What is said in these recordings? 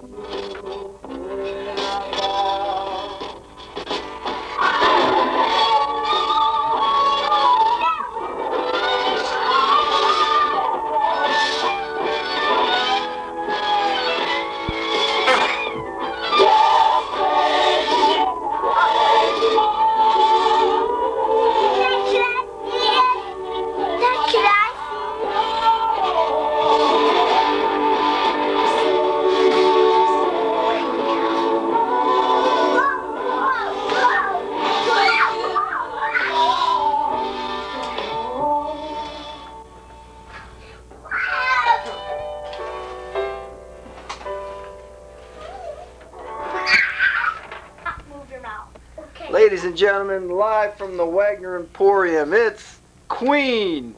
Ladies and gentlemen, live from the Wagner Emporium, it's Queen.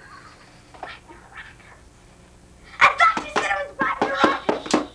I thought you said it was Bobby Rogers.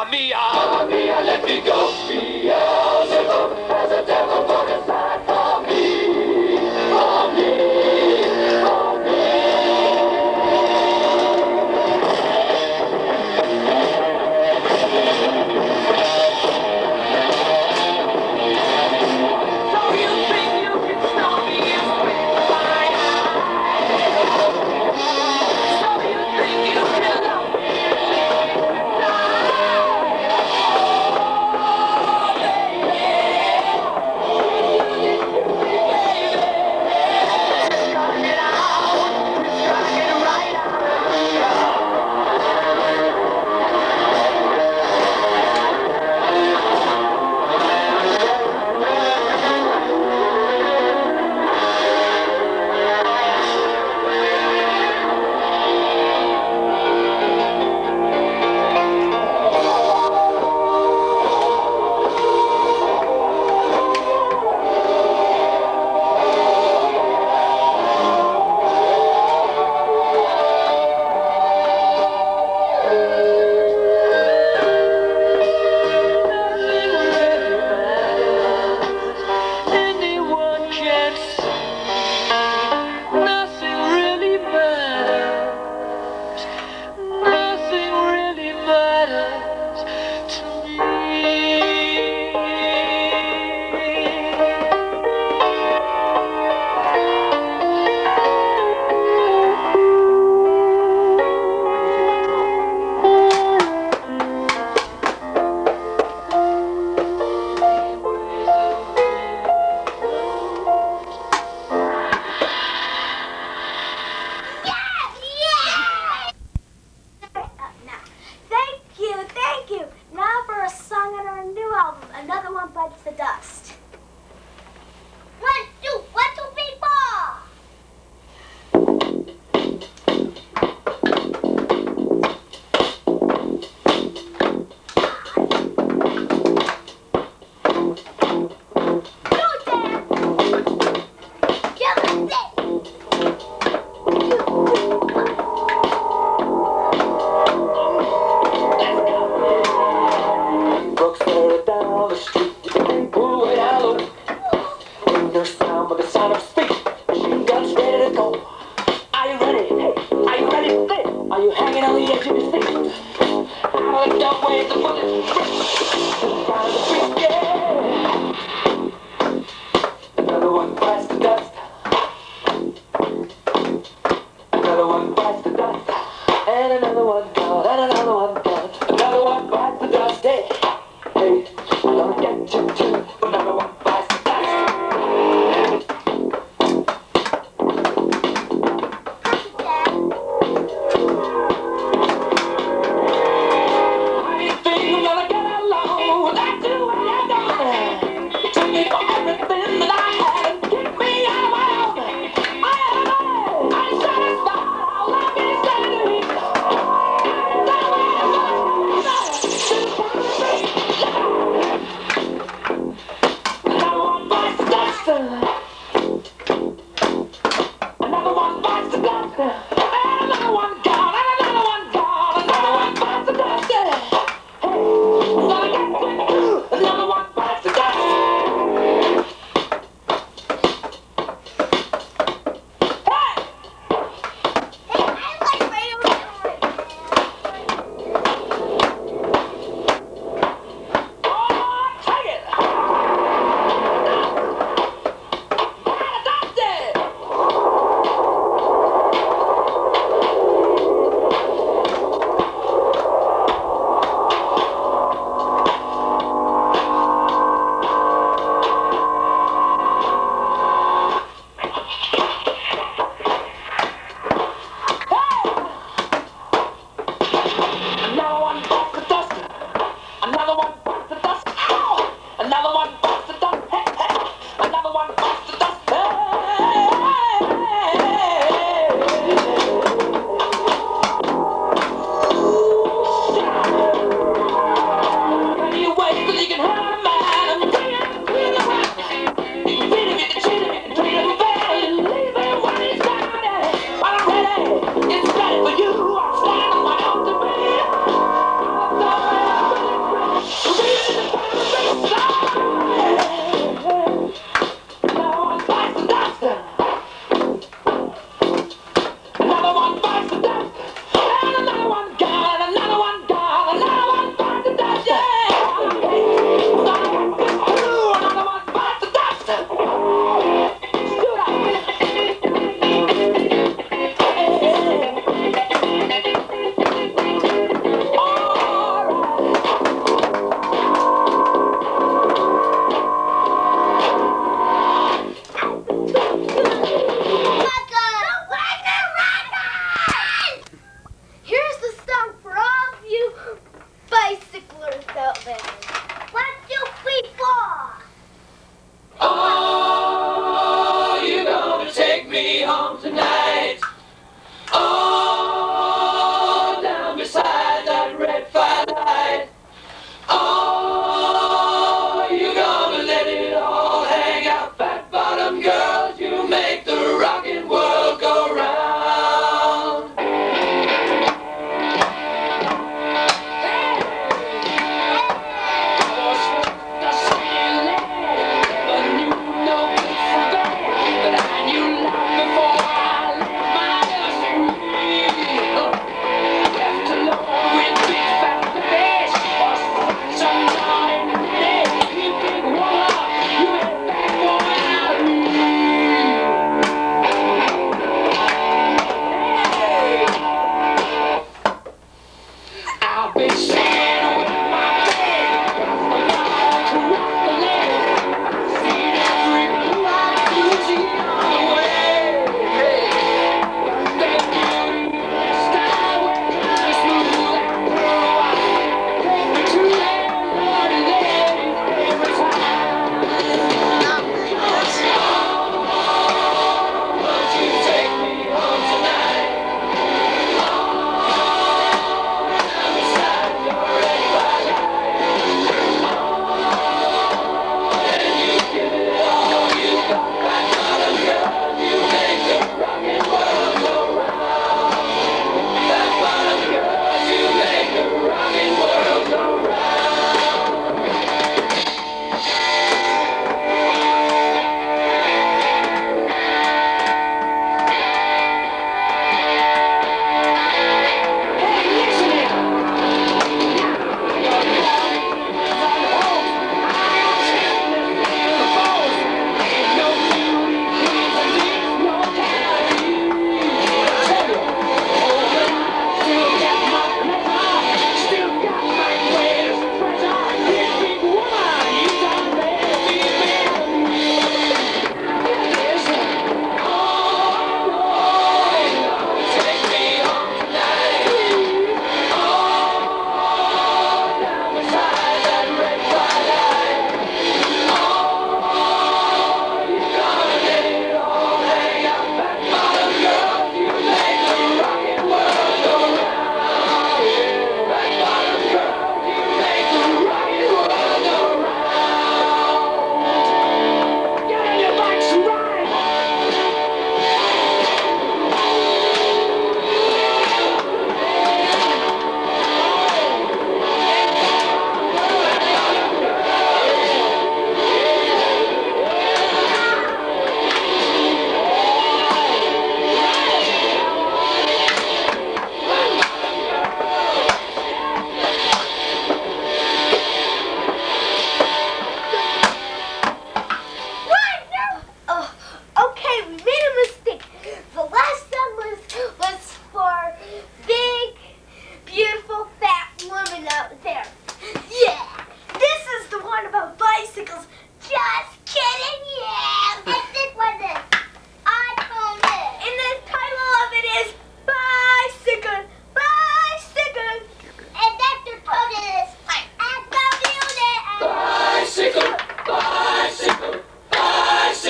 Mamma mia, let me go. Beelzebub has a devil put aside for me, for me, for me. So you think you can stop me and spit my eye? So you think you can love me and Another One Bites the Dust. 1, 2, 1, 2, 3, 4.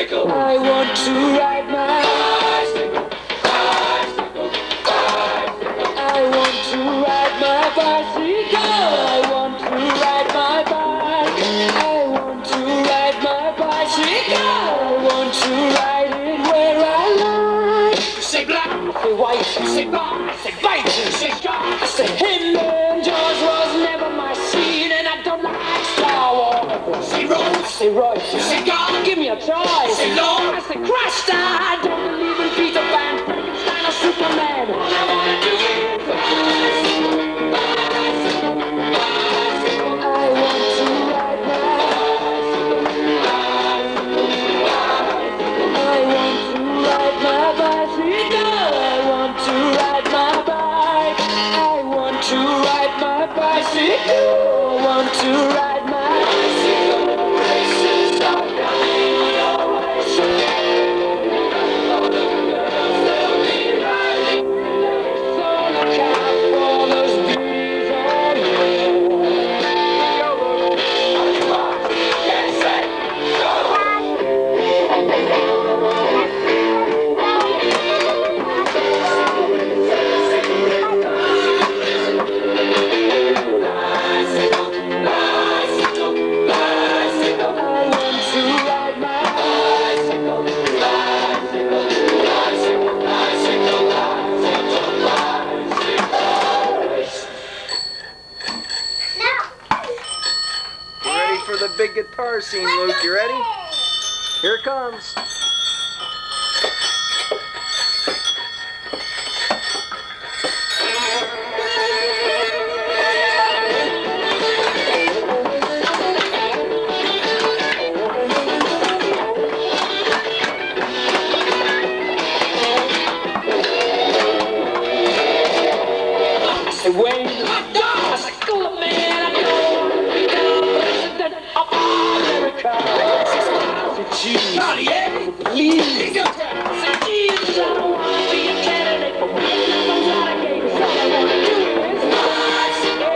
bicycle. I want to ride my bicycle. Bicycle. Bicycle. I want to ride my bicycle. I want to ride my bike. I want to ride my bicycle. I want to ride it where I like. Say black, say white, say black, say white, say dark. I say Hitler, George was never my scene, and I don't like Star Wars. Say Rose, say Royce, say God, give me a choice. Say Lord, I say Christ, I don't believe in Peter Pan, Frankenstein, or Superman. All I wanna do is bicycle, bicycle, bicycle. I want to ride my bicycle, bicycle, bicycle. I want to ride my bicycle. I want to ride my bike. I want to ride my bicycle. I want to ride my bicycle. Races are coming your way. All the girls they'll be riding. So look out for those bees on you. Yes, I bicycle, bicycle, bicycle. I want to ride my bicycle, bicycle, bicycle, bicycle, bicycle. Now. You ready for the big guitar scene, Luke? You ready? Here it comes. Say Wayne, I say cool man, I know president of America. Say cheese, please. Say Jesus, I don't want to be a candidate for president of Watergate. 'Cause all I want to do is bicycle,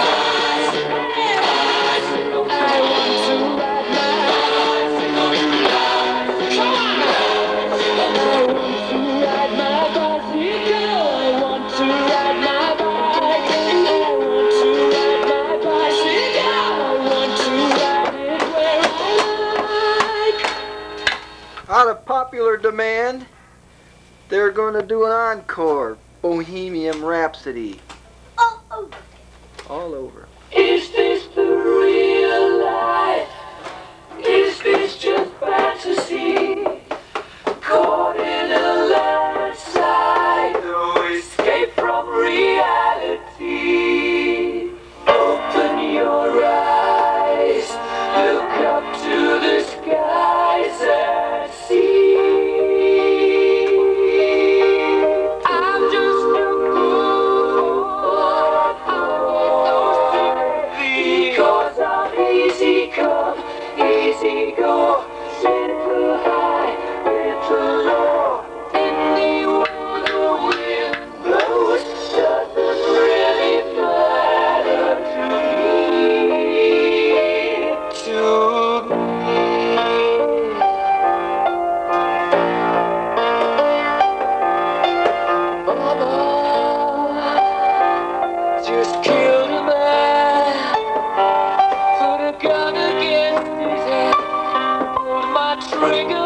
bicycle. I want to ride my bicycle, come on. I want to ride my bicycle. I want to ride my bike. I want to ride my bicycle. I want to ride it where I like. Out of popular demand, they're going to do an encore, Bohemian Rhapsody, Oh, oh. all over. Is this the real life? Is this just fantasy? Caught in a landslide, no escape from reality. Open your eyes, look up to the skies and see. I'm just a fool, because I'm easy come, easy go, little high, little low. Anywhere the wind blows doesn't really matter to me. To me. Mama just killed a man, put a gun against his head, pulled my trigger.